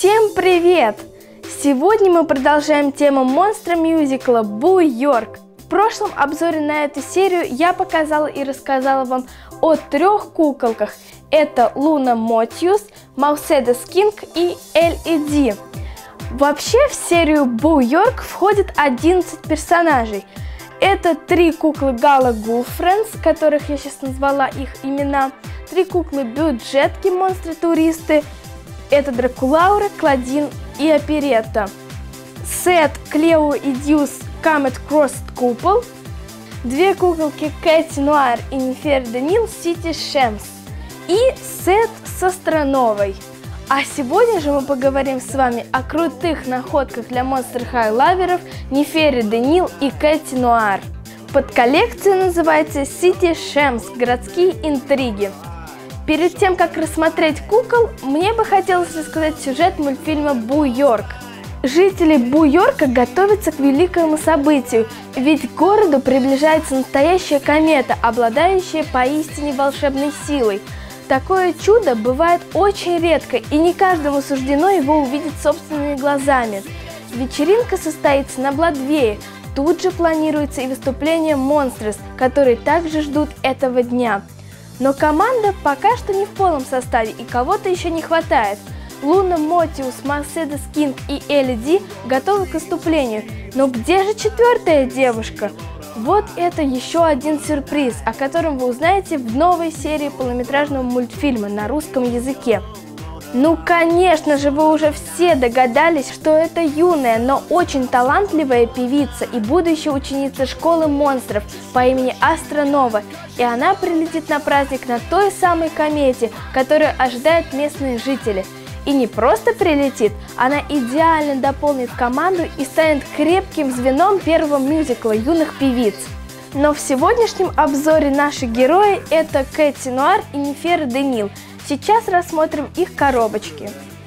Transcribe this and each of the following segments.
Всем привет! Сегодня мы продолжаем тему монстра-мюзикла Бу-Йорк. В прошлом обзоре на эту серию я показала и рассказала вам о 3 куколках. Это Луна Мотьюс, Мерседес Кинг и L.E.D. Вообще в серию Бу-Йорк входит 11 персонажей. Это 3 куклы Гала Гулфрендс, которых я сейчас назвала их имена, 3 куклы Бюджетки, монстры-туристы, это Дракулаура, Клодин и Оперетта. Сет Клео и Дьюс Камет Крост Купол, 2 куколки Кэти Нуар и Нефер Денил Сити Шемс и сет с Астрановой. А сегодня же мы поговорим с вами о крутых находках для Monster High лаверов Нефере Денил и Кэти Нуар. Подколлекция называется Сити Шемс – городские интриги. Перед тем, как рассмотреть кукол, мне бы хотелось рассказать сюжет мультфильма Бу-Йорк. Жители Бу-Йорка готовятся к великому событию, ведь к городу приближается настоящая комета, обладающая поистине волшебной силой. Такое чудо бывает очень редко, и не каждому суждено его увидеть собственными глазами. Вечеринка состоится на Бладвее. Тут же планируется и выступление Монстрес, которые также ждут этого дня. Но команда пока что не в полном составе, и кого-то еще не хватает. Луна Мотьюс, Мерседес Кинг и L.E.D. готовы к выступлению. Но где же 4-я девушка? Вот это еще один сюрприз, о котором вы узнаете в новой серии полнометражного мультфильма на русском языке. Ну, конечно же, вы уже все догадались, что это юная, но очень талантливая певица и будущая ученица школы монстров по имени Астронова, и она прилетит на праздник на той самой комете, которую ожидают местные жители. И не просто прилетит, она идеально дополнит команду и станет крепким звеном первого мюзикла юных певиц. Но в сегодняшнем обзоре наши герои – это Кэти Нуар и Нефер Денил. Сейчас рассмотрим их коробочки.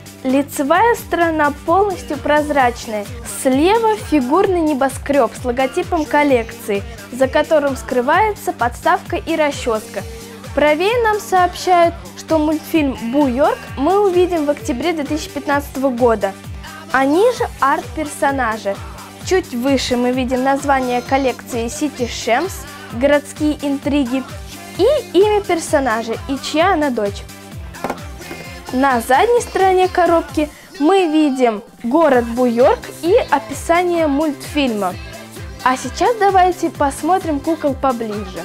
Лицевая сторона полностью прозрачная. Слева фигурный небоскреб с логотипом коллекции, за которым скрывается подставка и расческа. Правее нам сообщают, что мультфильм Бу-Йорк мы увидим в октябре 2015 года. А ниже арт-персонажи. Чуть выше мы видим название коллекции Сити Шемс, городские интриги, и имя персонажа, и чья она дочь. На задней стороне коробки мы видим город Бу-Йорк и описание мультфильма. А сейчас давайте посмотрим кукол поближе.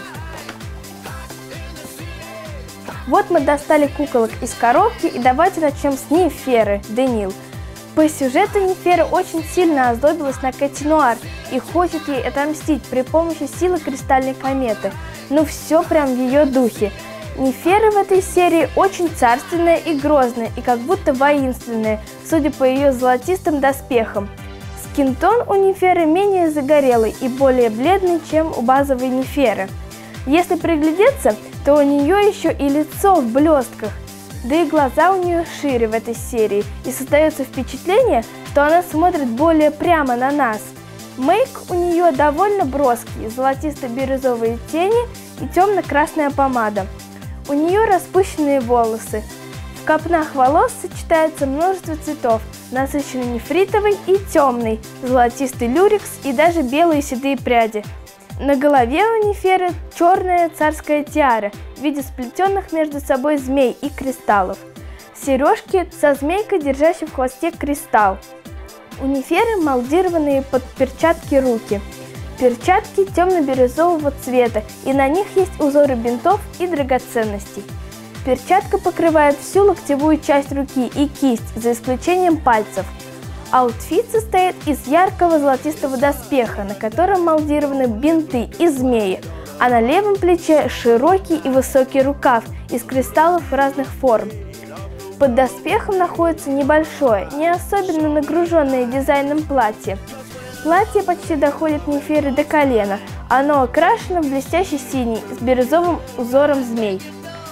Вот мы достали куколок из коробки, и давайте начнем с Неферы Денил. По сюжету Нефера очень сильно озлобилась на Кэти Нуар и хочет ей отомстить при помощи силы кристальной кометы. Ну все прям в ее духе. Нефера в этой серии очень царственная и грозная, и как будто воинственная, судя по ее золотистым доспехам. Скинтон у Неферы менее загорелый и более бледный, чем у базовой Неферы. Если приглядеться, то у нее еще и лицо в блестках, да и глаза у нее шире в этой серии, и создается впечатление, что она смотрит более прямо на нас. Мейк у нее довольно броский, золотисто-бирюзовые тени и темно-красная помада. У нее распущенные волосы. В копнах волос сочетается множество цветов, насыщенный нефритовый и темный, золотистый люрекс и даже белые седые пряди. На голове у Неферы черная царская тиара в виде сплетенных между собой змей и кристаллов. Сережки со змейкой, держащей в хвосте кристалл. У Неферы молдированные под перчатки руки. Перчатки темно-бирюзового цвета, и на них есть узоры бинтов и драгоценностей. Перчатка покрывает всю локтевую часть руки и кисть, за исключением пальцев. Аутфит состоит из яркого золотистого доспеха, на котором молдированы бинты и змеи, а на левом плече широкий и высокий рукав из кристаллов разных форм. Под доспехом находится небольшое, не особенно нагруженное дизайном платье. Платье почти доходит Неферы до колена, оно окрашено в блестящий синий с бирюзовым узором змей.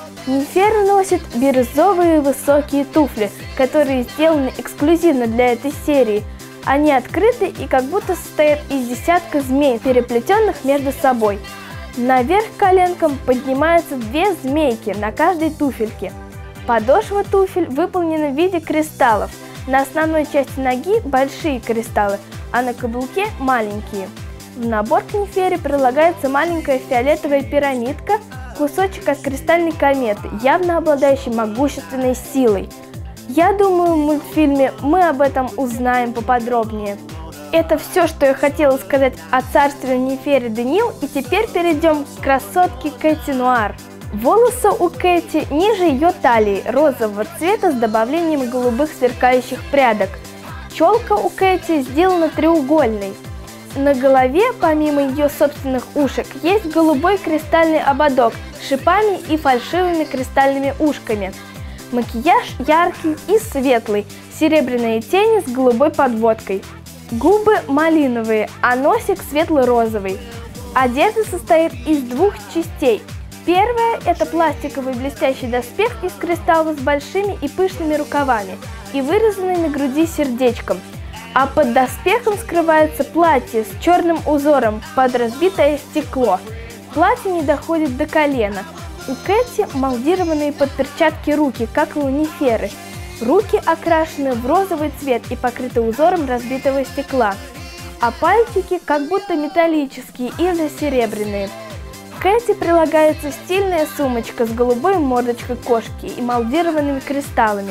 Нефера носит бирюзовые высокие туфли, которые сделаны эксклюзивно для этой серии. Они открыты и как будто состоят из десятка змей, переплетенных между собой. Наверх к коленкам поднимаются 2 змейки на каждой туфельке. Подошва туфель выполнена в виде кристаллов. На основной части ноги большие кристаллы, а на каблуке маленькие. В набор к Нефере прилагается маленькая фиолетовая пирамидка, кусочек от кристальной кометы, явно обладающий могущественной силой. Я думаю, в мультфильме мы об этом узнаем поподробнее. Это все, что я хотела сказать о царстве Нефере Денил, и теперь перейдем к красотке Кэти Нуар. Волосы у Кэти ниже ее талии, розового цвета с добавлением голубых сверкающих прядок. Челка у Кэти сделана треугольной. На голове, помимо ее собственных ушек, есть голубой кристальный ободок с шипами и фальшивыми кристальными ушками. Макияж яркий и светлый, серебряные тени с голубой подводкой. Губы малиновые, а носик светло-розовый. Одежда состоит из двух частей. Первая – это пластиковый блестящий доспех из кристаллов с большими и пышными рукавами и вырезанный на груди сердечком. А под доспехом скрывается платье с черным узором под разбитое стекло. Платье не доходит до колена. У Кэти молдированные под перчатки руки, как и у Неферы. Руки окрашены в розовый цвет и покрыты узором разбитого стекла, а пальчики как будто металлические или серебряные. К Кэти прилагается стильная сумочка с голубой мордочкой кошки и молдированными кристаллами.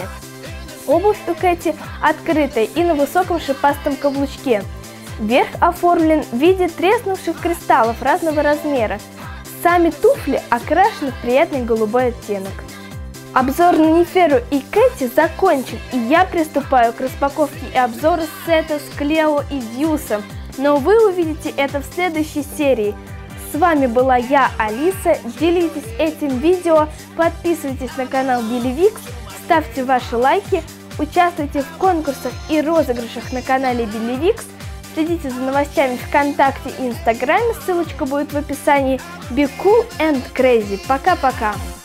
Обувь у Кэти открытая и на высоком шипастом каблучке. Верх оформлен в виде треснувших кристаллов разного размера. Сами туфли окрашены в приятный голубой оттенок. Обзор на Неферу и Кэти закончен, и я приступаю к распаковке и обзору сета с Клео и Дьюсом, но вы увидите это в следующей серии. С вами была я, Алиса, делитесь этим видео, подписывайтесь на канал Билливикс, ставьте ваши лайки, участвуйте в конкурсах и розыгрышах на канале Билливикс, следите за новостями ВКонтакте и Инстаграме, ссылочка будет в описании. Be cool and crazy. Пока-пока!